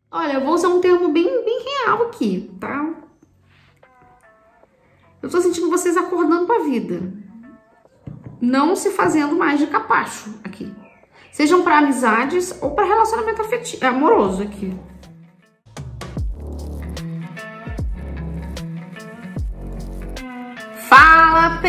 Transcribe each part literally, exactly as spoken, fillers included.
Olha, eu vou usar um termo bem, bem real aqui, tá? Eu tô sentindo vocês acordando pra vida. Não se fazendo mais de capacho aqui. Sejam pra amizades ou pra relacionamento afetivo, amoroso aqui. Fala,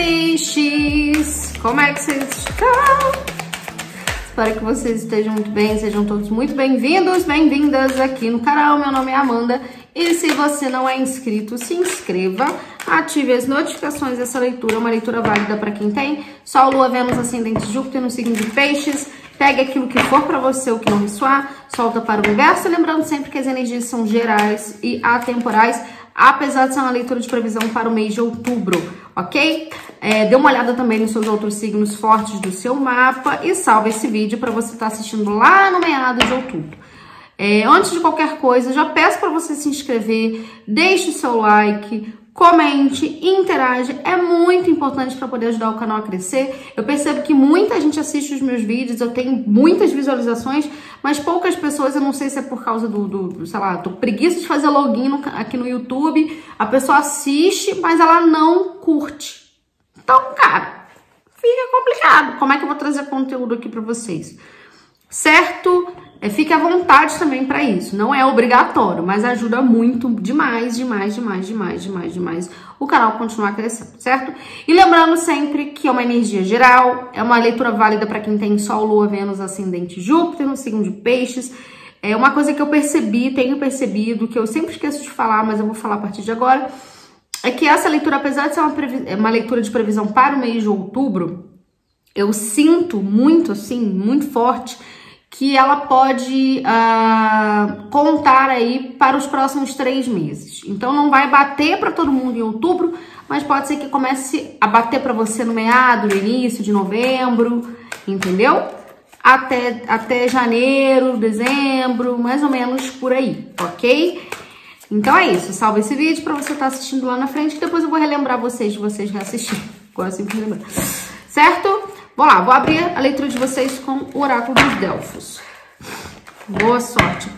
peixes! Como é que vocês estão? Espero que vocês estejam muito bem, sejam todos muito bem-vindos, bem-vindas aqui no canal. Meu nome é Amanda e se você não é inscrito, se inscreva, ative as notificações. Essa leitura é uma leitura válida para quem tem Sol, Lua, Vênus, Ascendente, Júpiter no signo de Peixes. Pegue aquilo que for para você, o que não ressoar, solta para o universo. Lembrando sempre que as energias são gerais e atemporais, apesar de ser uma leitura de previsão para o mês de outubro, ok? É, dê uma olhada também nos seus outros signos fortes do seu mapa e salve esse vídeo para você estar assistindo lá no meado de outubro. É, antes de qualquer coisa, já peço para você se inscrever, deixe o seu like, comente, interage, é muito importante para poder ajudar o canal a crescer. Eu percebo que muita gente assiste os meus vídeos, eu tenho muitas visualizações, mas poucas pessoas, eu não sei se é por causa do, do sei lá, tô preguiça de fazer login no, aqui no YouTube, a pessoa assiste, mas ela não curte. Então, cara, fica complicado. Como é que eu vou trazer conteúdo aqui para vocês? Certo? É, fique à vontade também para isso. Não é obrigatório, mas ajuda muito, demais, demais, demais, demais, demais, demais o canal continuar crescendo, certo? E lembrando sempre que é uma energia geral, é uma leitura válida para quem tem Sol, Lua, Vênus, Ascendente, Júpiter no signo de Peixes. É uma coisa que eu percebi, tenho percebido, que eu sempre esqueço de falar, mas eu vou falar a partir de agora, é que essa leitura, apesar de ser uma, uma leitura de previsão para o mês de outubro, eu sinto muito, assim, muito forte, que ela pode uh, contar aí para os próximos três meses. Então não vai bater para todo mundo em outubro, mas pode ser que comece a bater para você no meado, no início de novembro, entendeu? Até, até janeiro, dezembro, mais ou menos por aí, ok? Então é isso, salva esse vídeo para você estar assistindo lá na frente, que depois eu vou relembrar vocês de vocês reassistirem. Agora sempre relembrar. Certo? Vamos lá, vou abrir a leitura de vocês com o Oráculo dos Delfos. Boa sorte.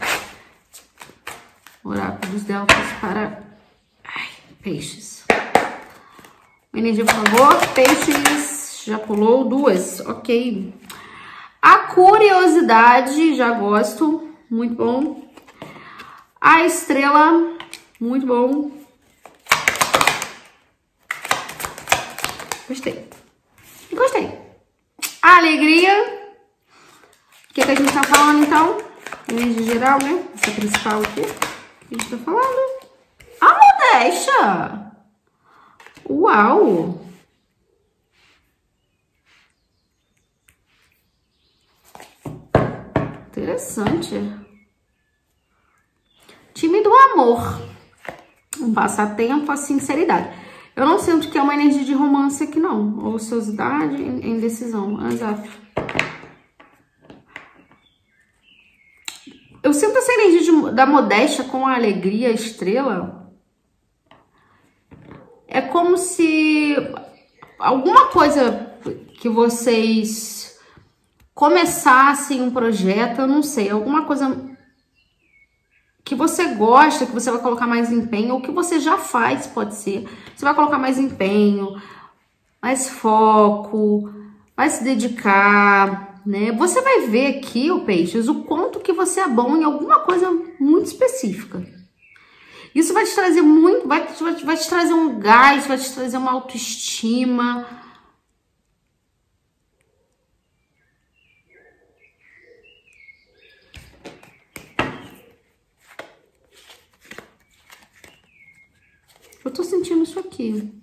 Oráculo dos Delfos para ai, Peixes. Uma energia, por favor. Peixes, já pulou duas, ok. A curiosidade, já gosto, muito bom. A estrela, muito bom. Gostei. Gostei. A alegria. O que, que a gente tá falando, então? Energia geral, né? Essa principal aqui. O que a gente tá falando? A modéstia. Uau. Interessante. Time do amor. Um passatempo, a sinceridade. Eu não sinto que é uma energia de romance aqui, não. Ociosidade, indecisão. Exato. Eu sinto essa energia de, da modéstia com a alegria, a estrela. É como se alguma coisa que vocês começassem um projeto, eu não sei, alguma coisa que você gosta, que você vai colocar mais empenho, ou que você já faz, pode ser. Você vai colocar mais empenho, mais foco, vai se dedicar, né? Você vai ver aqui, o Peixes, o quanto que você é bom em alguma coisa muito específica. Isso vai te trazer muito, vai, vai, vai te trazer um gás, vai te trazer uma autoestima. Eu tô sentindo isso aqui.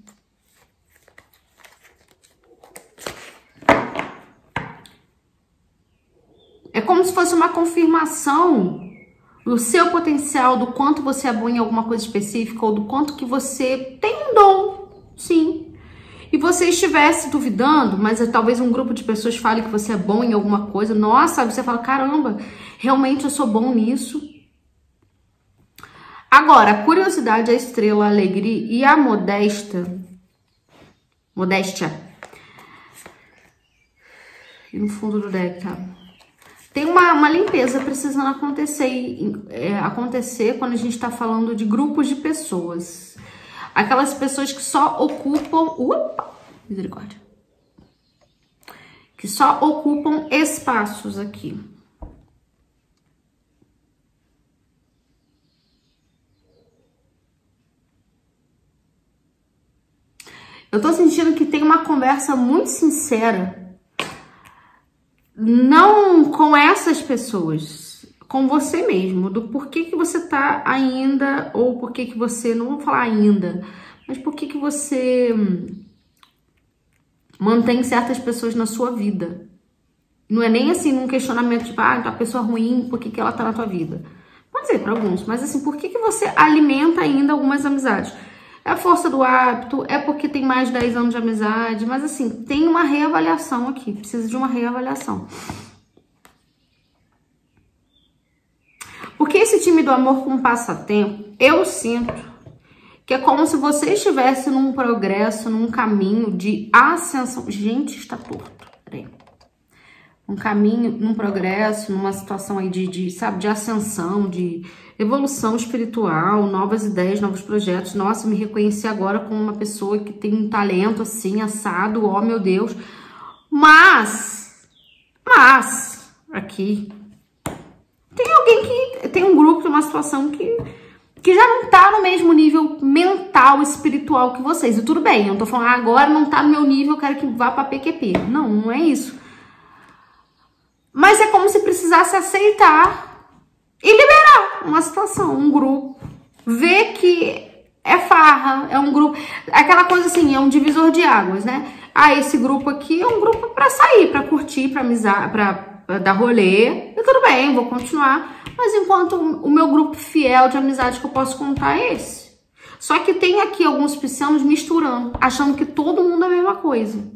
É como se fosse uma confirmação do seu potencial, do quanto você é bom em alguma coisa específica, ou do quanto que você tem um dom, sim. E você estivesse duvidando, mas talvez um grupo de pessoas fale que você é bom em alguma coisa. Nossa, você fala, caramba, realmente eu sou bom nisso. Agora, a curiosidade, a estrela, a alegria e a modéstia, modéstia, e no fundo do deck, tá? tem uma, uma limpeza precisando acontecer, é, acontecer quando a gente tá falando de grupos de pessoas. Aquelas pessoas que só ocupam... Opa! Misericórdia. Que só ocupam espaços aqui. Eu tô sentindo que tem uma conversa muito sincera, não com essas pessoas, com você mesmo, do porquê que você tá ainda, ou porquê que você, não vou falar ainda, mas porquê que você mantém certas pessoas na sua vida. Não é nem assim um questionamento tipo, ah, tá pessoa ruim, por que que ela tá na tua vida? Pode ser para alguns, mas assim, por que que você alimenta ainda algumas amizades? É a força do hábito, é porque tem mais de dez anos de amizade, mas assim, tem uma reavaliação aqui, precisa de uma reavaliação. Porque esse time do amor com passatempo, eu sinto que é como se você estivesse num progresso, num caminho de ascensão. Gente, está torto, peraí. Um caminho, num progresso, numa situação aí de, de, sabe, de ascensão, de evolução espiritual, novas ideias, novos projetos. Nossa, me reconheci agora como uma pessoa que tem um talento assim, assado, ó meu Deus. Mas, mas, aqui, tem alguém que, tem um grupo, tem uma situação que, que já não tá no mesmo nível mental, espiritual que vocês. E tudo bem, eu não tô falando, ah, agora não tá no meu nível, eu quero que vá pra P Q P. Não, não é isso. Mas é como se precisasse aceitar e liberar uma situação, um grupo. Ver que é farra, é um grupo... Aquela coisa assim, é um divisor de águas, né? Ah, esse grupo aqui é um grupo pra sair, pra curtir, pra amizade, pra, pra dar rolê. E tudo bem, vou continuar. Mas enquanto o meu grupo fiel de amizade que eu posso contar é esse. Só que tem aqui alguns piscianos misturando, achando que todo mundo é a mesma coisa.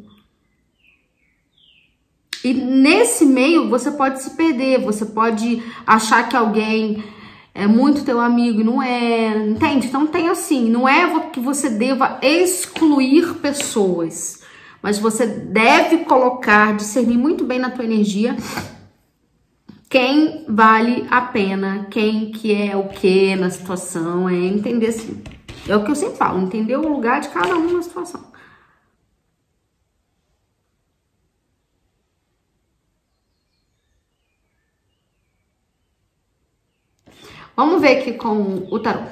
E nesse meio você pode se perder, você pode achar que alguém é muito teu amigo e não é, entende? Então tem assim, não é que você deva excluir pessoas, mas você deve colocar, discernir muito bem na tua energia quem vale a pena, quem que é o que na situação, é entender assim. É o que eu sempre falo, entender o lugar de cada um na situação. Vamos ver aqui com o tarô.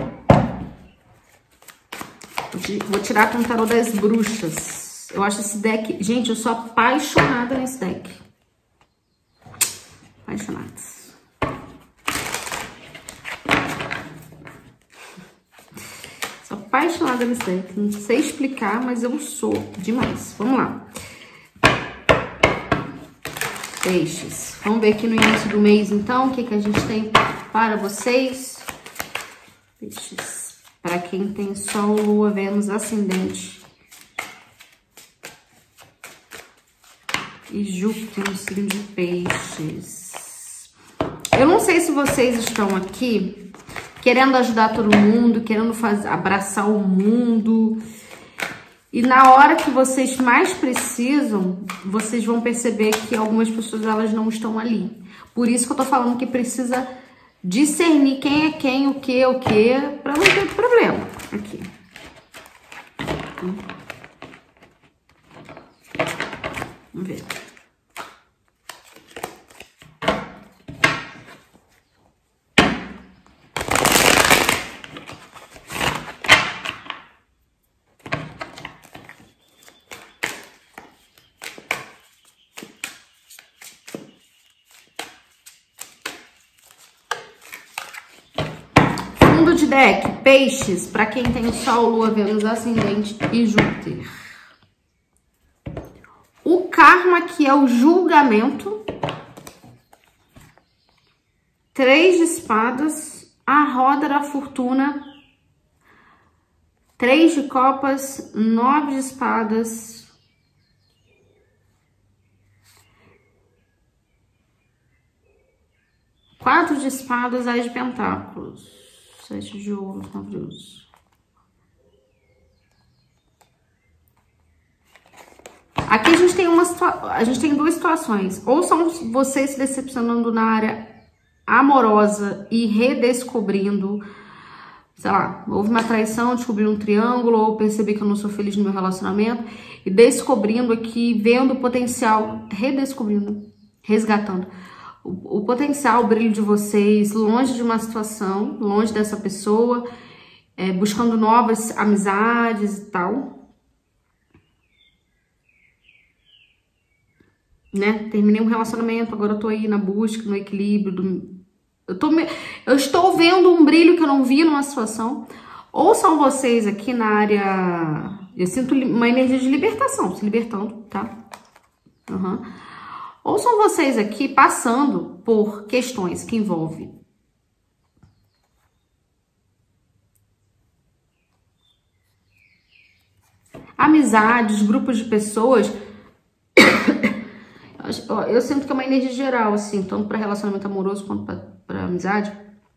Vou tirar com o tarô das bruxas. Eu acho esse deck... Gente, eu sou apaixonada nesse deck. Apaixonada. Sou apaixonada nesse deck. Não sei explicar, mas eu sou demais. Vamos lá. Peixes. Vamos ver aqui no início do mês, então, o que, que a gente tem para vocês. Peixes. Para quem tem Sol, Lua, Vênus, Ascendente e Júpiter no signo de Peixes. Eu não sei se vocês estão aqui querendo ajudar todo mundo, querendo fazer, abraçar o mundo. E na hora que vocês mais precisam, vocês vão perceber que algumas pessoas elas não estão ali. Por isso que eu tô falando que precisa discernir quem é quem, o que é o que, pra não ter problema. Aqui. Vamos ver. De deck, Peixes, para quem tem Sol, Lua, Vênus, Ascendente e Júpiter. O karma, que é o julgamento. Três de espadas, a roda da fortuna. Três de copas, nove de espadas. Quatro de espadas, as de pentáculos. Sete de ouros, nove de ouros. Aqui a gente tem uma a gente tem duas situações. Ou são vocês se decepcionando na área amorosa e redescobrindo, sei lá, houve uma traição, descobri um triângulo, ou percebi que eu não sou feliz no meu relacionamento, e descobrindo aqui, vendo o potencial, redescobrindo, resgatando o, o potencial, o brilho de vocês, longe de uma situação, longe dessa pessoa, é, buscando novas amizades e tal. Né? Terminei um relacionamento, agora eu tô aí na busca, no equilíbrio do... Eu, tô me... eu estou vendo um brilho que eu não vi numa situação. Ou são vocês aqui na área... Eu sinto uma energia de libertação, se libertando, tá? Uhum. Ou são vocês aqui passando por questões que envolvem amizades, grupos de pessoas. Eu sinto que é uma energia geral, assim, tanto para relacionamento amoroso quanto para amizade.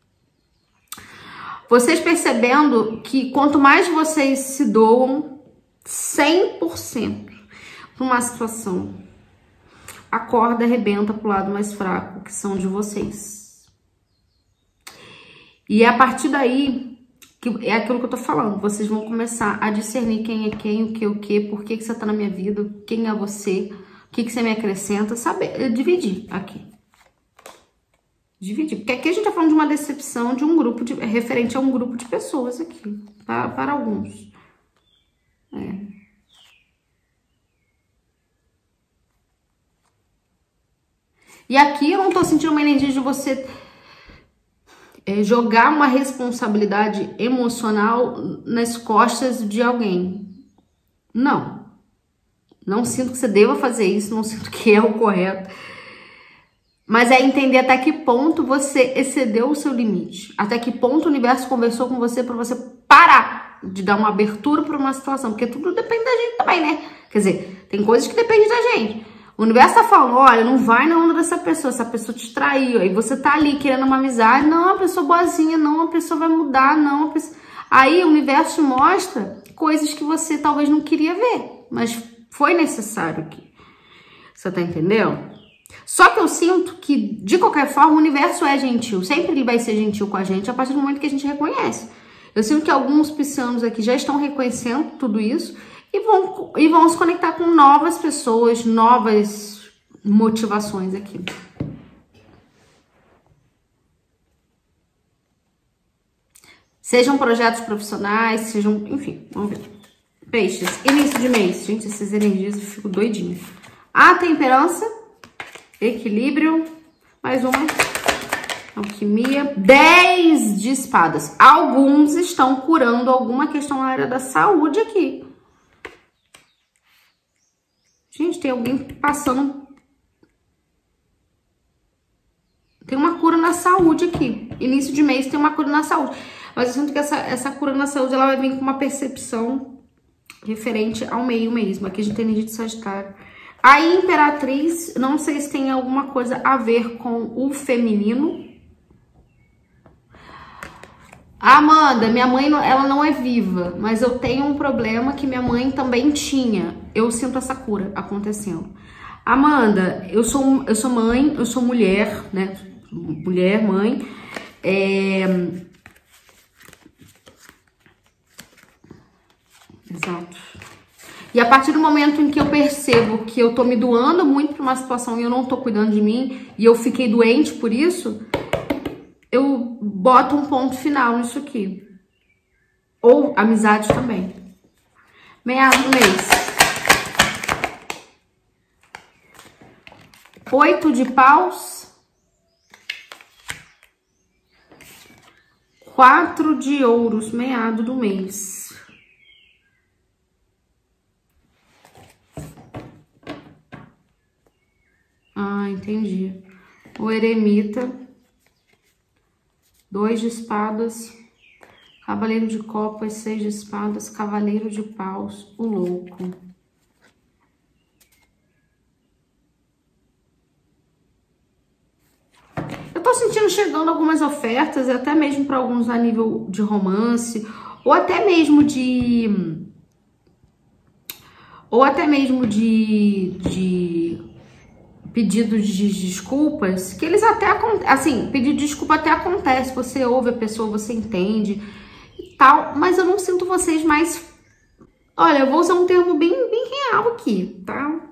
Vocês percebendo que quanto mais vocês se doam cem por cento para uma situação, a corda arrebenta pro lado mais fraco, que são de vocês. E é a partir daí, que é aquilo que eu tô falando, vocês vão começar a discernir quem é quem, o que é o que, por que que você tá na minha vida, quem é você, o que que você me acrescenta, saber, dividir aqui. Dividir, porque aqui a gente tá falando de uma decepção de um grupo, de, referente a um grupo de pessoas aqui, para, para alguns. É. E aqui eu não tô sentindo uma energia de você é, jogar uma responsabilidade emocional nas costas de alguém. Não. Não sinto que você deva fazer isso, não sinto que é o correto. Mas é entender até que ponto você excedeu o seu limite. Até que ponto o universo conversou com você para você parar de dar uma abertura para uma situação. Porque tudo depende da gente também, né? Quer dizer, tem coisas que dependem da gente. O universo tá falando, olha, não vai na onda dessa pessoa, essa pessoa te traiu. Aí você tá ali querendo uma amizade, não, uma pessoa boazinha, não, uma pessoa vai mudar, não. Uma pessoa... Aí o universo te mostra coisas que você talvez não queria ver, mas foi necessário aqui. Você tá entendendo? Só que eu sinto que, de qualquer forma, o universo é gentil. Sempre ele vai ser gentil com a gente a partir do momento que a gente reconhece. Eu sinto que alguns piscianos aqui já estão reconhecendo tudo isso e vão, e vão se conectar com novas pessoas, novas motivações aqui. Sejam projetos profissionais, sejam... Enfim, vamos ver. Peixes, início de mês. Gente, essas energias eu fico doidinha. A temperança, equilíbrio, mais uma. Alquimia, dez de espadas. Alguns estão curando alguma questão na área da saúde aqui. Gente, tem alguém passando... Tem uma cura na saúde aqui. Início de mês tem uma cura na saúde. Mas eu sinto que essa, essa cura na saúde, ela vai vir com uma percepção referente ao meio mesmo. Aqui a gente tem energia de Sagitário. A Imperatriz, não sei se tem alguma coisa a ver com o feminino. Amanda, minha mãe, ela não é viva, mas eu tenho um problema que minha mãe também tinha. Eu sinto essa cura acontecendo. Amanda, eu sou, eu sou mãe, eu sou mulher, né? Mulher, mãe. É... Exato. E a partir do momento em que eu percebo que eu tô me doando muito pra uma situação e eu não tô cuidando de mim, e eu fiquei doente por isso, eu boto um ponto final nisso aqui. Ou amizade também. Meado do mês. Oito de paus. Quatro de ouros, meado do mês. Ah, entendi. O eremita, dois de espadas, cavaleiro de copas, seis de espadas, cavaleiro de paus, o louco. Eu tô sentindo chegando algumas ofertas, até mesmo para alguns a nível de romance, ou até mesmo de... ou até mesmo de, de pedidos de desculpas, que eles até, assim, pedido de desculpa até acontece, você ouve a pessoa, você entende e tal, mas eu não sinto vocês mais, olha, eu vou usar um termo bem, bem real aqui, tá?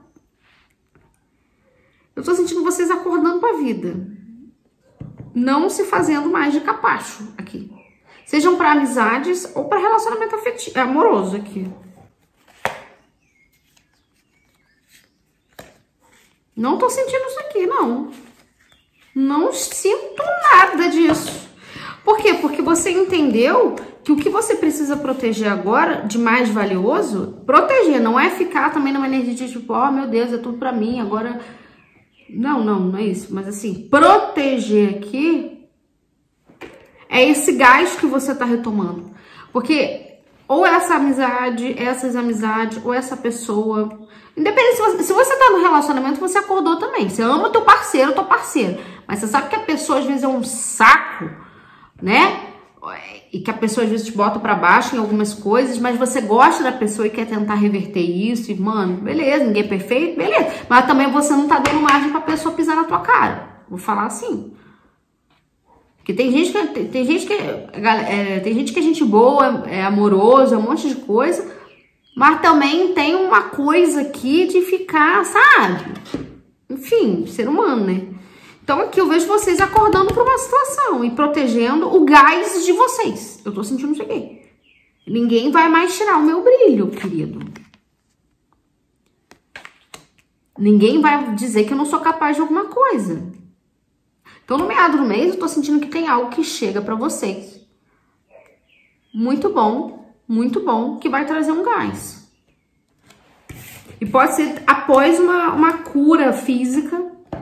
Eu tô sentindo vocês acordando pra vida, não se fazendo mais de capacho aqui, sejam para amizades ou para relacionamento afetivo, amoroso aqui. Não tô sentindo isso aqui, não. Não sinto nada disso. Por quê? Porque você entendeu que o que você precisa proteger agora, de mais valioso, proteger, não é ficar também numa energia de tipo, oh, meu Deus, é tudo pra mim, agora... Não, não, não é isso. Mas assim, proteger aqui é esse gás que você tá retomando. Porque ou essa amizade, essas amizades, ou essa pessoa... Independente, se você, se você tá no relacionamento, você acordou também. Você ama teu parceiro, teu parceiro. Mas você sabe que a pessoa às vezes é um saco, né? E que a pessoa às vezes te bota pra baixo em algumas coisas, mas você gosta da pessoa e quer tentar reverter isso. E, mano, beleza, ninguém é perfeito, beleza. Mas também você não tá dando margem pra pessoa pisar na tua cara. Vou falar assim. Porque tem gente que tem, tem gente que é, tem gente que é gente boa, é amoroso, é um monte de coisa. Mas também tem uma coisa aqui de ficar, sabe? Enfim, ser humano, né? Então aqui eu vejo vocês acordando para uma situação e protegendo o gás de vocês. Eu tô sentindo isso aqui. Ninguém vai mais tirar o meu brilho, querido. Ninguém vai dizer que eu não sou capaz de alguma coisa. Então no meado do mês eu tô sentindo que tem algo que chega para vocês. Muito bom. Muito bom, que vai trazer um gás. E pode ser após uma, uma cura física.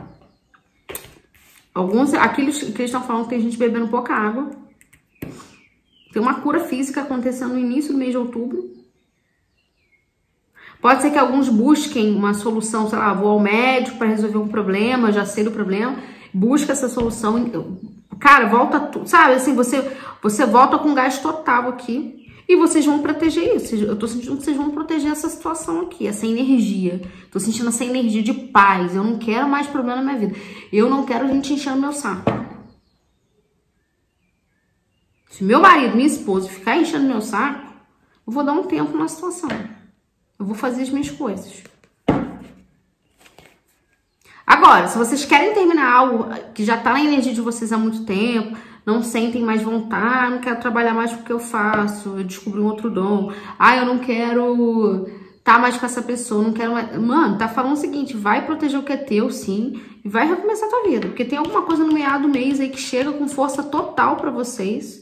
Alguns, aqueles que eles estão falando que tem gente bebendo pouca água. Tem uma cura física acontecendo no início do mês de outubro. Pode ser que alguns busquem uma solução, sei lá, vou ao médico para resolver um problema, já sei do problema. Busca essa solução. Cara, volta tudo, sabe? Assim, você, você volta com gás total aqui. E vocês vão proteger isso. Eu tô sentindo que vocês vão proteger essa situação aqui, essa energia. Tô sentindo essa energia de paz. Eu não quero mais problema na minha vida. Eu não quero gente enchendo meu saco. Se meu marido, minha esposa ficar enchendo meu saco, eu vou dar um tempo na situação. Eu vou fazer as minhas coisas. Agora, se vocês querem terminar algo que já tá na energia de vocês há muito tempo, não sentem mais vontade, não quero trabalhar mais com o que eu faço, eu descobri um outro dom, ah, eu não quero estar mais com essa pessoa, não quero mais... Mano, tá falando o seguinte, vai proteger o que é teu, sim, e vai recomeçar a tua vida, porque tem alguma coisa no meado do mês aí que chega com força total pra vocês.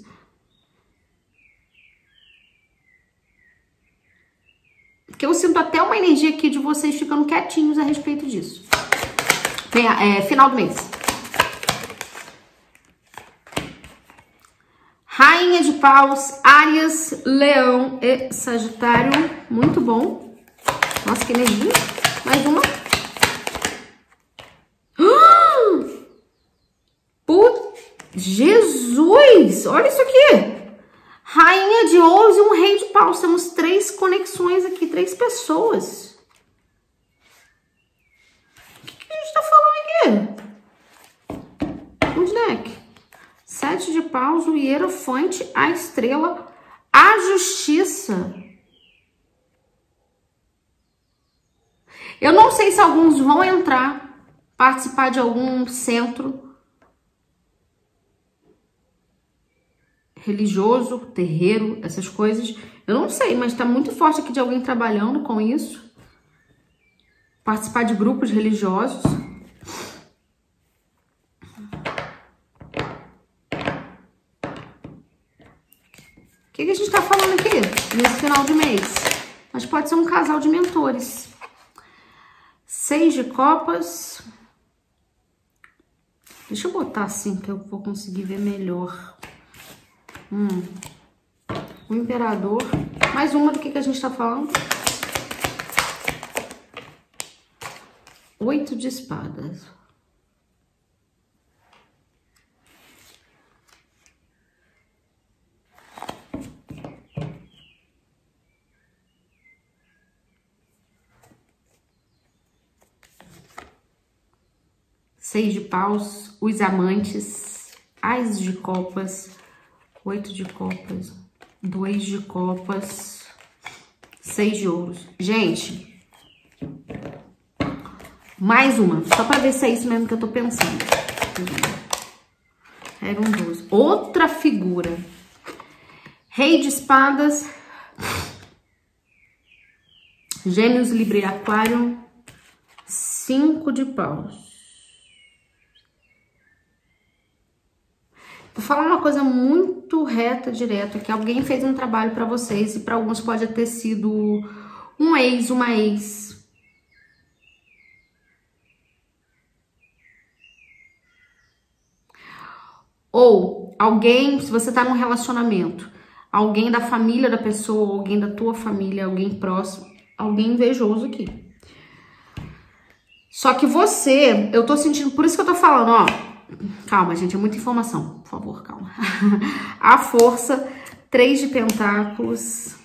Porque eu sinto até uma energia aqui de vocês ficando quietinhos a respeito disso. É, final do mês. Rainha de Paus, Áries, Leão e Sagitário. Muito bom. Nossa, que energia. Mais uma. Ah! Putz, Jesus! Olha isso aqui. Rainha de Ouros e um Rei de Paus. Temos três conexões aqui, três pessoas. O que, que a gente tá falando aqui? Good deck. Sete de Paus, o Hierofante, a Estrela, a Justiça. Eu não sei se alguns vão entrar, participar de algum centro religioso, terreiro, essas coisas. Eu não sei, mas tá muito forte aqui de alguém trabalhando com isso. Participar de grupos religiosos. O que, que a gente tá falando aqui nesse final de mês? Mas pode ser um casal de mentores. Seis de copas. Deixa eu botar assim que eu vou conseguir ver melhor. Hum. O imperador. Mais uma do que, que a gente tá falando. Oito de espadas. seis de paus, os amantes, as de copas, oito de copas, dois de copas, seis de ouros. Gente, mais uma, só pra ver se é isso mesmo que eu tô pensando. Era um doze. Outra figura. Rei de espadas, Gêmeos, Libra e Aquário, cinco de paus. Vou falar uma coisa muito reta, direta, que alguém fez um trabalho para vocês e para alguns pode ter sido um ex, uma ex. Ou alguém, se você tá num relacionamento, alguém da família da pessoa, alguém da tua família, alguém próximo, alguém invejoso aqui. Só que você, eu tô sentindo, por isso que eu tô falando, ó, calma, gente, é muita informação, por favor, calma. A força, três de pentáculos,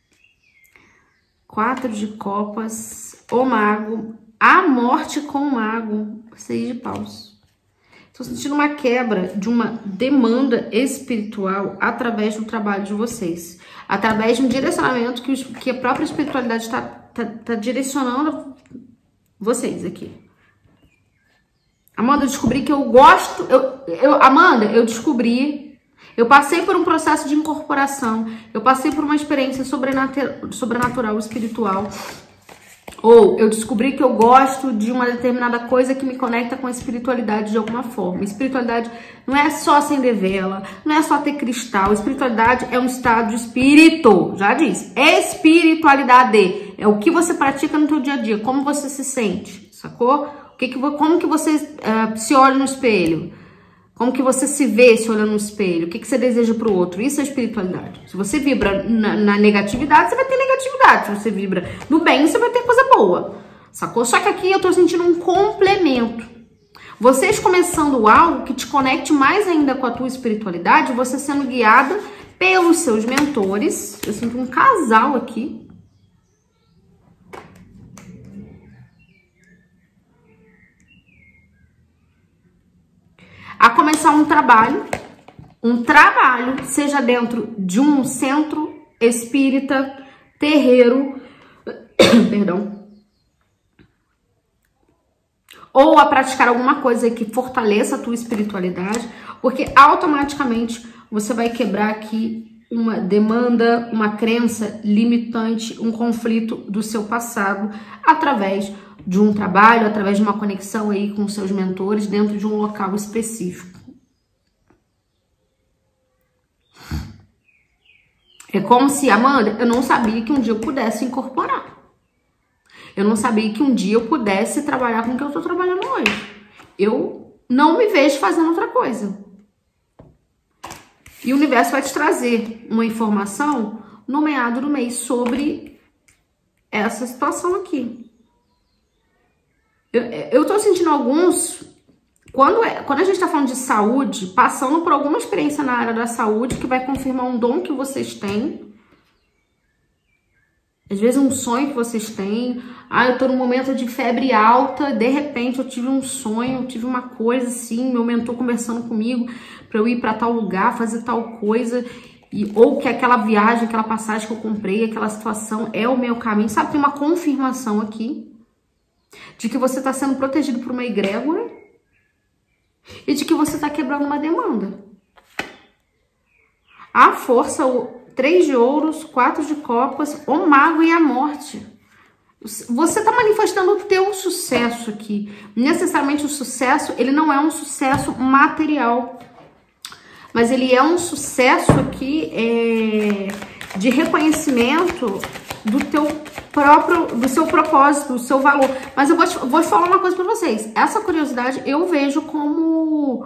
quatro de copas, o mago, a morte com o mago, seis de paus. Tô sentindo uma quebra de uma demanda espiritual através do trabalho de vocês. Através de um direcionamento que, os, que a própria espiritualidade tá, tá, tá direcionando vocês aqui. Amanda, eu descobri que eu gosto... Eu, eu, Amanda, eu descobri... Eu passei por um processo de incorporação. Eu passei por uma experiência sobrenatural, sobrenatural espiritual. Ou eu descobri que eu gosto de uma determinada coisa que me conecta com a espiritualidade de alguma forma. Espiritualidade não é só acender vela, não é só ter cristal. Espiritualidade é um estado de espírito, já disse. Espiritualidade é o que você pratica no teu dia a dia, como você se sente, sacou? O que que, como que você uh, se olha no espelho? Como que você se vê se olhando no espelho? O que que você deseja pro outro? Isso é espiritualidade. Se você vibra na, na negatividade, você vai ter negatividade. Se você vibra no bem, você vai ter coisa boa. Sacou? Só que aqui eu tô sentindo um complemento. Vocês começando algo que te conecte mais ainda com a tua espiritualidade, você sendo guiada pelos seus mentores. Eu sinto um casal aqui. A começar um trabalho, um trabalho, seja dentro de um centro espírita, terreiro, perdão, ou a praticar alguma coisa que fortaleça a tua espiritualidade, porque automaticamente você vai quebrar aqui uma demanda, uma crença limitante, um conflito do seu passado, através de um trabalho, através de uma conexão aí com seus mentores dentro de um local específico. É como se, Amanda, eu não sabia que um dia eu pudesse incorporar. Eu não sabia que um dia eu pudesse trabalhar com o que eu estou trabalhando hoje. Eu não me vejo fazendo outra coisa. E o universo vai te trazer uma informação no meado do mês sobre essa situação aqui. Eu, eu tô sentindo alguns, quando, é, quando a gente tá falando de saúde, passando por alguma experiência na área da saúde que vai confirmar um dom que vocês têm. Às vezes um sonho que vocês têm. Ah, eu tô num momento de febre alta, de repente eu tive um sonho, eu tive uma coisa assim, meu mentor conversando comigo pra eu ir pra tal lugar, fazer tal coisa. E, ou que aquela viagem, aquela passagem que eu comprei, aquela situação é o meu caminho. Sabe, tem uma confirmação aqui de que você está sendo protegido por uma egrégora e de que você está quebrando uma demanda. A força, o três de ouros, quatro de copas, o mago e a morte. Você está manifestando o teu sucesso aqui. Necessariamente o sucesso, ele não é um sucesso material, mas ele é um sucesso aqui é, de reconhecimento do teu próprio, do seu propósito, do seu valor. Mas eu vou te, vou te falar uma coisa pra vocês. Essa curiosidade eu vejo como...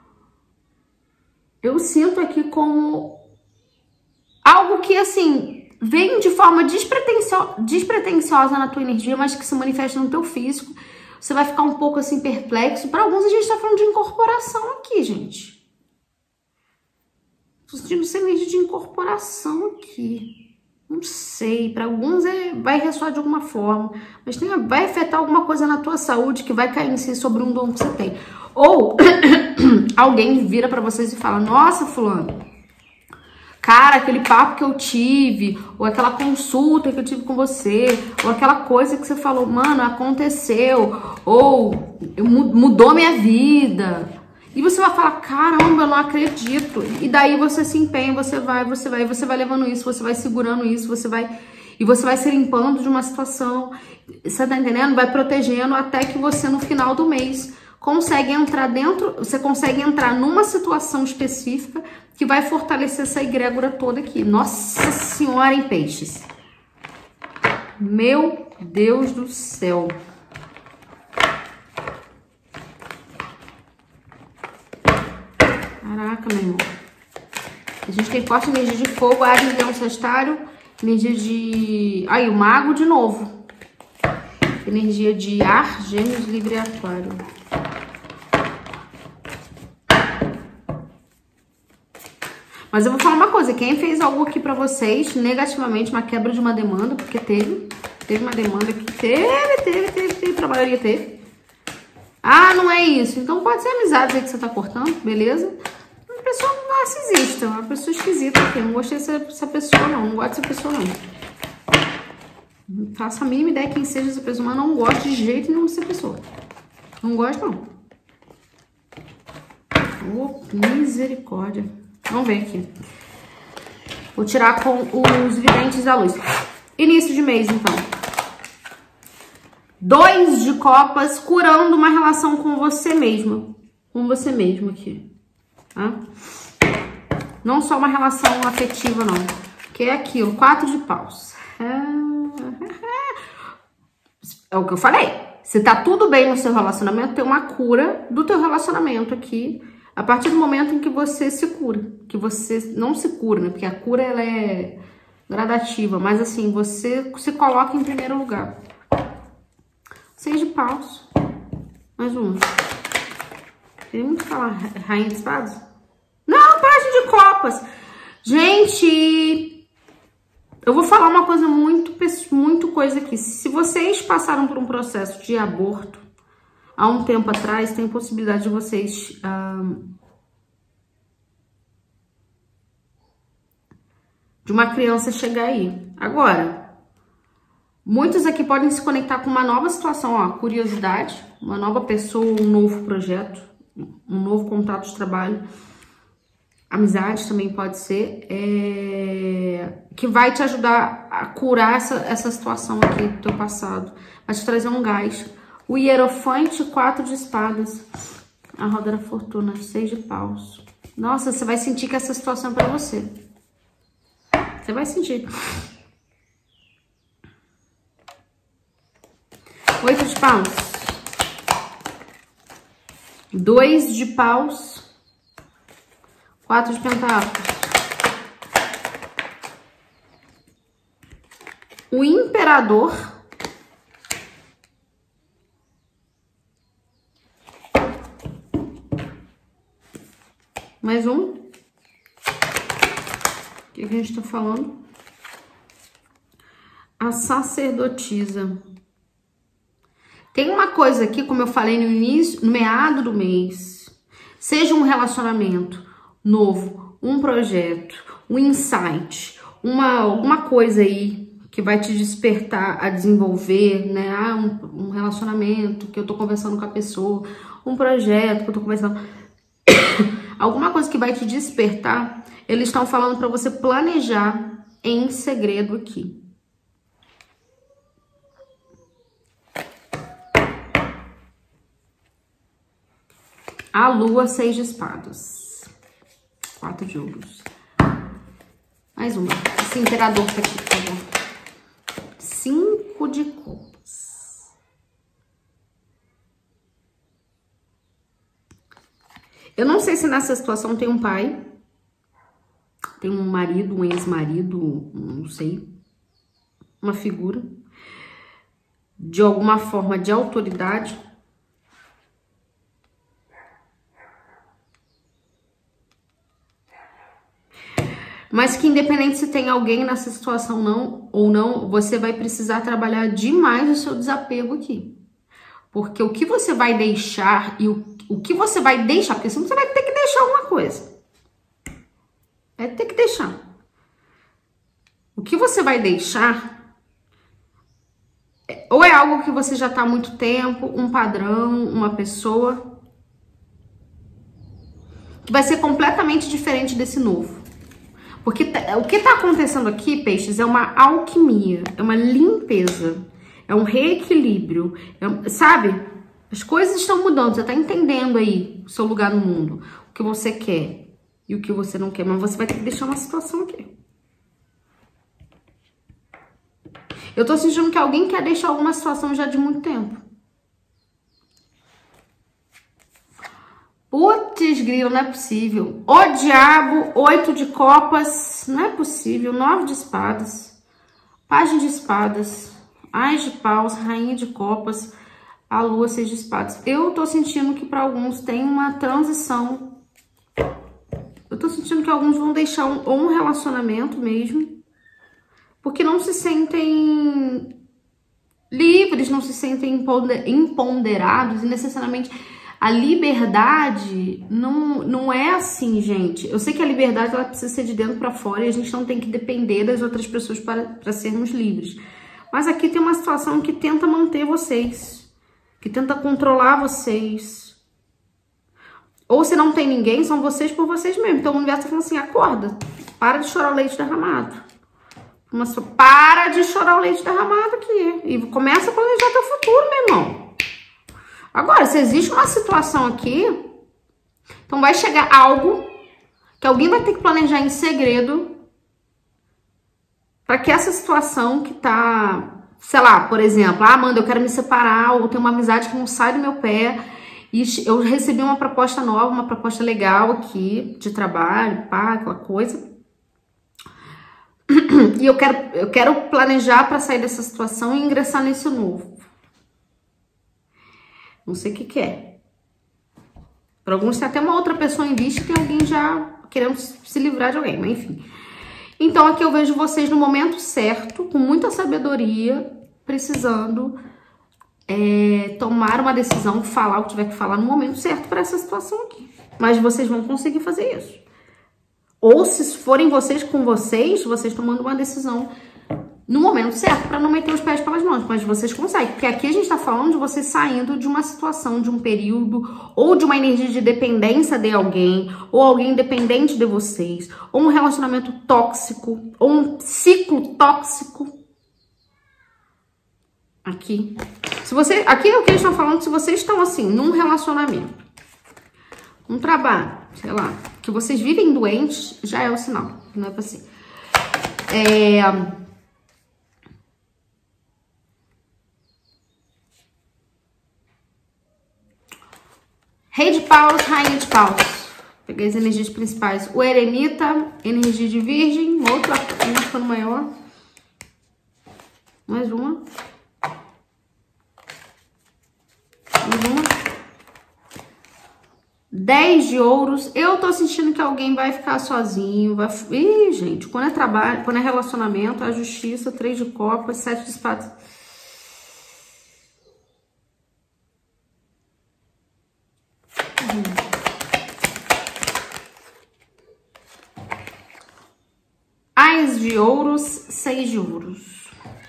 Eu sinto aqui como algo que, assim, vem de forma despretencio, despretensiosa na tua energia, mas que se manifesta no teu físico. Você vai ficar um pouco, assim, perplexo. Para alguns, a gente tá falando de incorporação aqui, gente. Tô sentindo essa energia de incorporação aqui. Não sei, para alguns é, vai ressoar de alguma forma, mas tem, vai afetar alguma coisa na tua saúde que vai cair em si sobre um dom que você tem. Ou alguém vira para vocês e fala, nossa, fulano, cara, aquele papo que eu tive, ou aquela consulta que eu tive com você, ou aquela coisa que você falou, mano, aconteceu, ou mudou minha vida. E você vai falar, caramba, eu não acredito. E daí você se empenha, você vai, você vai, você vai levando isso, você vai segurando isso, você vai... E você vai se limpando de uma situação, você tá entendendo? Vai protegendo até que você, no final do mês, consegue entrar dentro... Você consegue entrar numa situação específica que vai fortalecer essa egrégora toda aqui. Nossa Senhora, em peixes. Meu Deus do céu. Caraca, meu irmão. A gente tem forte energia de fogo, Ares, Leão, Sagitário, energia de... Aí, o Mago de novo. Energia de ar, Gêmeos, Libra e Aquário. Mas eu vou falar uma coisa, quem fez algo aqui pra vocês, negativamente, uma quebra de uma demanda, porque teve, teve uma demanda que teve, teve, teve, teve, pra maioria teve. Ah, não é isso. Então pode ser amizade aí que você tá cortando, beleza? Uma pessoa narcisista, uma pessoa esquisita aqui. Eu não gostei dessa pessoa, não. Não gosto dessa pessoa, não. Não faço a mínima ideia quem seja essa pessoa, mas não gosto de jeito nenhum dessa pessoa. Não gosto, não. Oh, misericórdia. Vamos ver aqui. Vou tirar com os videntes da luz. Início de mês, então. Dois de copas, curando uma relação com você mesma. Com você mesmo aqui. Tá? Não só uma relação afetiva, não. Que é aquilo, quatro de paus. É o que eu falei. Se tá tudo bem no seu relacionamento, tem uma cura do teu relacionamento aqui. A partir do momento em que você se cura. Que você não se cura, né? Porque a cura, ela é gradativa. Mas assim, você se coloca em primeiro lugar. Seis de paus. Mais uma. Queria muito falar rainha de espadas. Não, página de copas. Gente, eu vou falar uma coisa muito, muito coisa aqui. Se vocês passaram por um processo de aborto há um tempo atrás, tem possibilidade de vocês... Um, de uma criança chegar aí. Agora... Muitos aqui podem se conectar com uma nova situação, ó, curiosidade, uma nova pessoa, um novo projeto, um novo contato de trabalho, amizade também pode ser, é... que vai te ajudar a curar essa, essa situação aqui do teu passado, vai te trazer um gás. O Hierofante, quatro de espadas, a roda da fortuna, seis de paus. Nossa, você vai sentir que essa situação é pra você. Você vai sentir. Oito de paus. Dois de paus. Quatro de pentáculos. O imperador. Mais um. O que, que a gente tá falando? A sacerdotisa. Tem uma coisa aqui, como eu falei no início, no meado do mês, seja um relacionamento novo, um projeto, um insight, uma, alguma coisa aí que vai te despertar a desenvolver, né? Ah, um, um relacionamento que eu tô conversando com a pessoa, um projeto que eu tô conversando, alguma coisa que vai te despertar, eles estão falando para você planejar em segredo aqui. A lua, seis de espadas. Quatro de ouros. Mais uma. Esse imperador tá aqui, por favor. Cinco de copas. Eu não sei se nessa situação tem um pai. Tem um marido, um ex-marido, não sei. Uma figura. De alguma forma de autoridade. mas que independente se tem alguém nessa situação não, ou não, você vai precisar trabalhar demais o seu desapego aqui. Porque o que você vai deixar e o, o que você vai deixar, porque senão você vai ter que deixar alguma coisa. Vai ter que deixar. O que você vai deixar ou é algo que você já tá há muito tempo, um padrão, uma pessoa, que vai ser completamente diferente desse novo. Porque o que tá acontecendo aqui, peixes, é uma alquimia, é uma limpeza, é um reequilíbrio, é, sabe? As coisas estão mudando, você tá entendendo aí o seu lugar no mundo, o que você quer e o que você não quer, mas você vai ter que deixar uma situação aqui. Eu tô sentindo que alguém quer deixar alguma situação já de muito tempo. Putz, grilo, não é possível. O diabo, oito de copas, não é possível. Nove de espadas, página de espadas, ás de paus, rainha de copas, a lua, seis de espadas. Eu tô sentindo que para alguns tem uma transição. Eu tô sentindo que alguns vão deixar um, ou um relacionamento mesmo, porque não se sentem livres, não se sentem empoderados e necessariamente... A liberdade não, não é assim, gente. Eu sei que a liberdade ela precisa ser de dentro para fora e a gente não tem que depender das outras pessoas para, para sermos livres. Mas aqui tem uma situação que tenta manter vocês, que tenta controlar vocês. Ou se não tem ninguém, são vocês por vocês mesmos. Então o universo tá falando assim, acorda, para de chorar o leite derramado. Uma, para de chorar o leite derramado aqui. E começa a planejar teu futuro, meu irmão. Agora, se existe uma situação aqui, então vai chegar algo que alguém vai ter que planejar em segredo para que essa situação que tá, sei lá, por exemplo, ah, Amanda, eu quero me separar, ou tenho uma amizade que não sai do meu pé, e eu recebi uma proposta nova, uma proposta legal aqui, de trabalho, pá, aquela coisa, e eu quero, eu quero planejar para sair dessa situação e ingressar nesse novo. Não sei o que que é. Para alguns tem até uma outra pessoa em vista e tem alguém já querendo se livrar de alguém, mas enfim. Então aqui eu vejo vocês no momento certo, com muita sabedoria, precisando é, tomar uma decisão, falar o que tiver que falar no momento certo para essa situação aqui. Mas vocês vão conseguir fazer isso. Ou se forem vocês com vocês, vocês tomando uma decisão no momento certo, para não meter os pés pelas mãos, mas vocês conseguem, porque aqui a gente tá falando de vocês saindo de uma situação, de um período, ou de uma energia de dependência de alguém, ou alguém dependente de vocês, ou um relacionamento tóxico, ou um ciclo tóxico. Aqui. Se você, aqui é o que eles estão falando, se vocês estão assim, num relacionamento, um trabalho, sei lá, que vocês vivem doentes, já é o sinal, não é pra assim. É... Rei de paus, rainha de paus. Peguei as energias principais. O eremita, energia de virgem. Outro arcano maior. Mais uma. Mais uma. Dez de ouros. Eu tô sentindo que alguém vai ficar sozinho. Vai... Ih, gente, quando é trabalho, quando é relacionamento, a justiça, três de copas, sete de espadas. Ás de ouros, seis de ouros.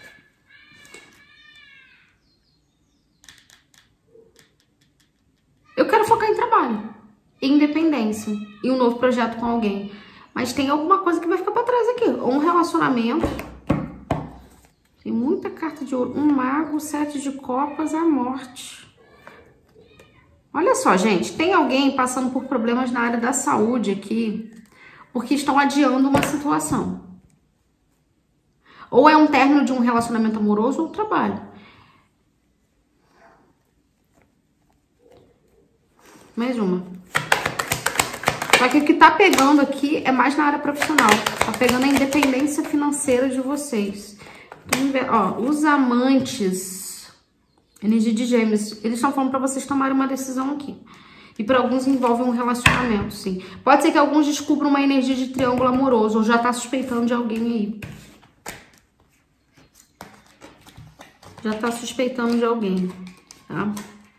Eu quero focar em trabalho, em independência, em um novo projeto com alguém. Mas tem alguma coisa que vai ficar pra trás aqui. Ou um relacionamento. Tem muita carta de ouro. Um mago, sete de copas, a morte. Olha só, gente, tem alguém passando por problemas na área da saúde aqui, porque estão adiando uma situação. Ou é um término de um relacionamento amoroso ou trabalho. Mais uma. Só que o que tá pegando aqui é mais na área profissional. Tá pegando a independência financeira de vocês. Então, ó, os amantes... Energia de gêmeos, eles estão falando para vocês tomarem uma decisão aqui. E para alguns envolve um relacionamento, sim. Pode ser que alguns descubram uma energia de triângulo amoroso ou já tá suspeitando de alguém aí. Já tá suspeitando de alguém, tá?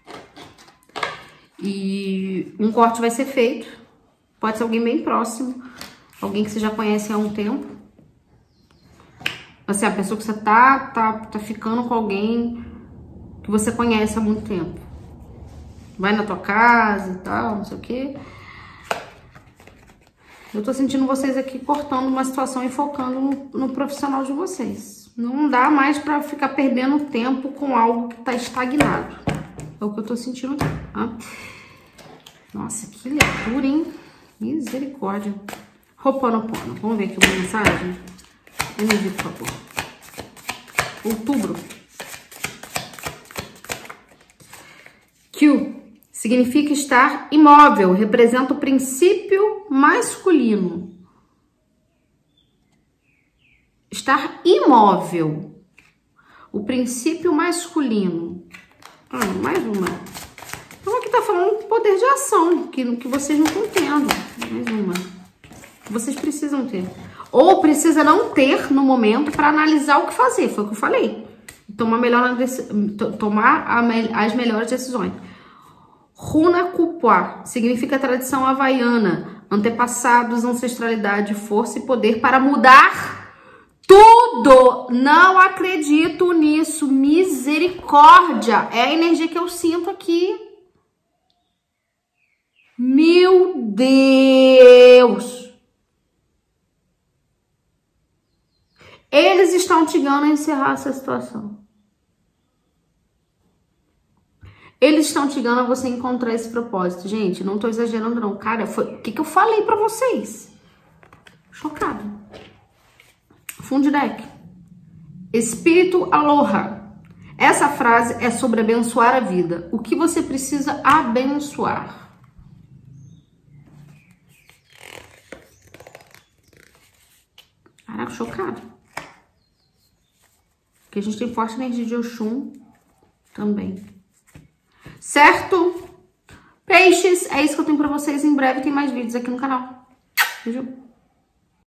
E um corte vai ser feito. Pode ser alguém bem próximo. Alguém que você já conhece há um tempo. Assim, a pessoa que você tá, tá, tá ficando com alguém que você conhece há muito tempo. Vai na tua casa e tal, não sei o quê. Eu tô sentindo vocês aqui cortando uma situação e focando no, no profissional de vocês. Não dá mais pra ficar perdendo tempo com algo que tá estagnado. É o que eu tô sentindo aqui, tá? Nossa, que leitura, hein? Misericórdia. Ho'oponopono. Vamos ver aqui uma mensagem. Energia, por favor. Outubro. Q significa estar imóvel, representa o princípio masculino. Estar imóvel. O princípio masculino. Ah, mais uma. Então aqui tá falando de poder de ação, que, que vocês não estão tendo. Mais uma. Que vocês precisam ter. Ou precisa não ter no momento para analisar o que fazer. Foi o que eu falei. Tomar, melhor, tomar a, as melhores decisões. Runa Kupua significa tradição havaiana, antepassados, ancestralidade, força e poder para mudar tudo. Não acredito nisso. Misericórdia. É a energia que eu sinto aqui. Meu Deus. Eles estão te guiando a encerrar essa situação. Eles estão te guiando a você encontrar esse propósito. Gente, não tô exagerando não. Cara, foi o que, que eu falei pra vocês. Chocado. Fundo de deck. Espírito Aloha. Essa frase é sobre abençoar a vida. O que você precisa abençoar? Caraca, chocado. Porque a gente tem forte energia de Oxum também. Certo? Peixes, é isso que eu tenho pra vocês. Em breve tem mais vídeos aqui no canal. Beijo.